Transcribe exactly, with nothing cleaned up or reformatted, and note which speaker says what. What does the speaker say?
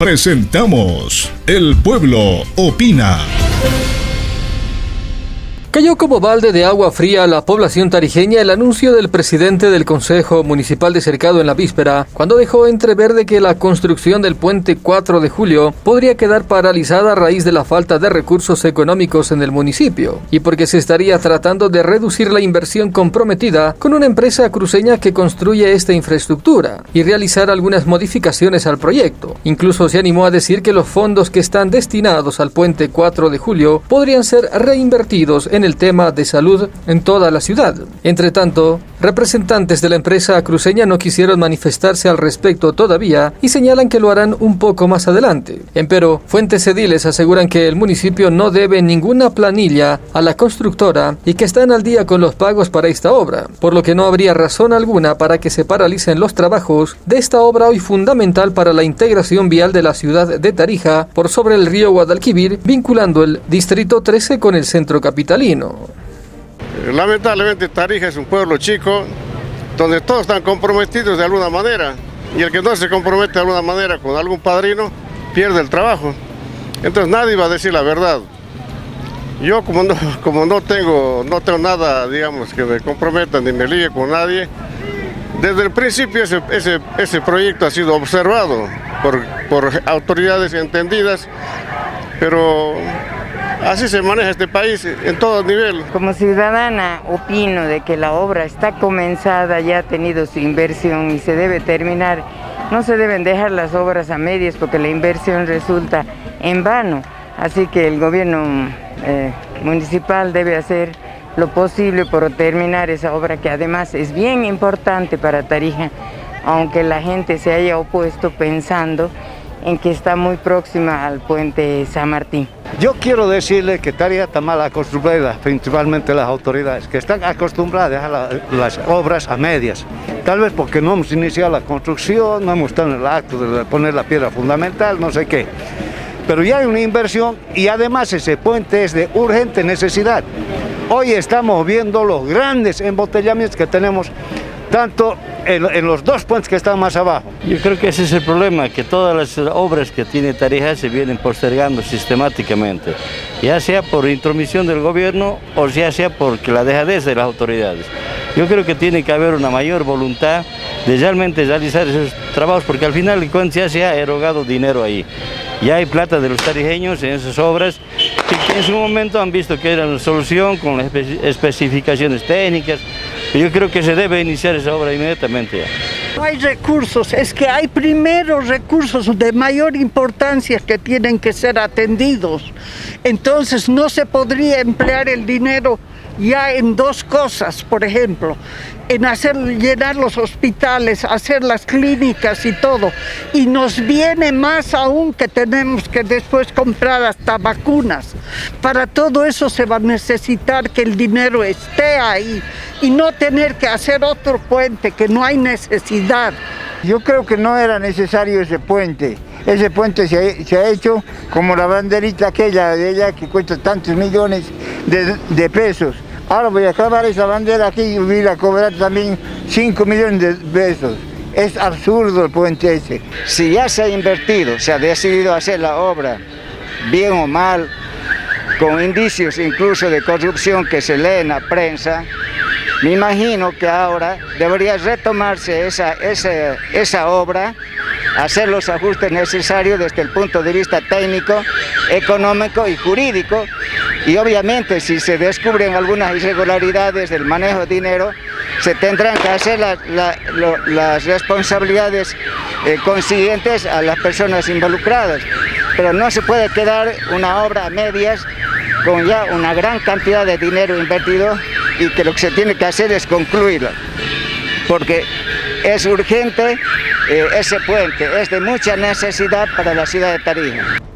Speaker 1: Presentamos El Pueblo Opina.
Speaker 2: Cayó como balde de agua fría a la población tarijeña el anuncio del presidente del Consejo Municipal de Cercado en la víspera, cuando dejó entrever de que la construcción del puente cuatro de julio podría quedar paralizada a raíz de la falta de recursos económicos en el municipio, y porque se estaría tratando de reducir la inversión comprometida con una empresa cruceña que construye esta infraestructura y realizar algunas modificaciones al proyecto. Incluso se animó a decir que los fondos que están destinados al puente cuatro de julio podrían ser reinvertidos en el tema de salud en toda la ciudad. Entre tanto, representantes de la empresa cruceña no quisieron manifestarse al respecto todavía y señalan que lo harán un poco más adelante. Empero, fuentes ediles aseguran que el municipio no debe ninguna planilla a la constructora y que están al día con los pagos para esta obra, por lo que no habría razón alguna para que se paralicen los trabajos de esta obra hoy fundamental para la integración vial de la ciudad de Tarija por sobre el río Guadalquivir, vinculando el distrito trece con el centro capitalino.
Speaker 3: Lamentablemente Tarija es un pueblo chico donde todos están comprometidos de alguna manera, y el que no se compromete de alguna manera con algún padrino pierde el trabajo. Entonces nadie va a decir la verdad. Yo como no, como no tengo, no tengo nada, digamos, que me comprometa ni me ligue con nadie, desde el principio ese, ese, ese proyecto ha sido observado por, por autoridades entendidas, pero así se maneja este país en todo nivel.
Speaker 4: Como ciudadana opino de que la obra está comenzada, ya ha tenido su inversión y se debe terminar. No se deben dejar las obras a medias porque la inversión resulta en vano. Así que el gobierno eh, municipal debe hacer lo posible por terminar esa obra, que además es bien importante para Tarija, aunque la gente se haya opuesto pensando en que está muy próxima al puente San Martín.
Speaker 5: Yo quiero decirle que Tarija está mal acostumbrada, principalmente las autoridades, que están acostumbradas a dejar la, las obras a medias. Tal vez porque no hemos iniciado la construcción, no hemos estado en el acto de poner la piedra fundamental, no sé qué. Pero ya hay una inversión y además ese puente es de urgente necesidad. Hoy estamos viendo los grandes embotellamientos que tenemos, tanto en, en los dos puentes que están más abajo.
Speaker 6: Yo creo que ese es el problema, que todas las obras que tiene Tarija se vienen postergando sistemáticamente, ya sea por intromisión del gobierno o ya sea porque la dejadez de las autoridades. Yo creo que tiene que haber una mayor voluntad de realmente realizar esos trabajos, porque al final de cuentas ya se ha erogado dinero ahí. Ya hay plata de los tarijeños en esas obras que en su momento han visto que era una solución con las especificaciones técnicas. Yo creo que se debe iniciar esa obra inmediatamente ya.
Speaker 7: No hay recursos, es que hay primero recursos de mayor importancia que tienen que ser atendidos. Entonces no se podría emplear el dinero ya en dos cosas, por ejemplo, en hacer llenar los hospitales, hacer las clínicas y todo. Y nos viene más aún que tenemos que después comprar hasta vacunas. Para todo eso se va a necesitar que el dinero esté ahí y no tener que hacer otro puente, que no hay necesidad.
Speaker 8: Yo creo que no era necesario ese puente. Ese puente se ha, se ha hecho como la banderita aquella de ella que cuesta tantos millones de, de pesos. Ahora voy a clavar esa bandera aquí y voy a cobrar también cinco millones de pesos. Es absurdo el puente ese.
Speaker 9: Si ya se ha invertido, se ha decidido hacer la obra, bien o mal, con indicios incluso de corrupción que se lee en la prensa, me imagino que ahora debería retomarse esa, esa, esa obra, hacer los ajustes necesarios desde el punto de vista técnico, económico y jurídico, y obviamente si se descubren algunas irregularidades del manejo de dinero, se tendrán que hacer la, la, lo, las responsabilidades eh, consiguientes a las personas involucradas, pero no se puede quedar una obra a medias con ya una gran cantidad de dinero invertido y que lo que se tiene que hacer es concluirla, porque es urgente eh, ese puente, es de mucha necesidad para la ciudad de Tarija.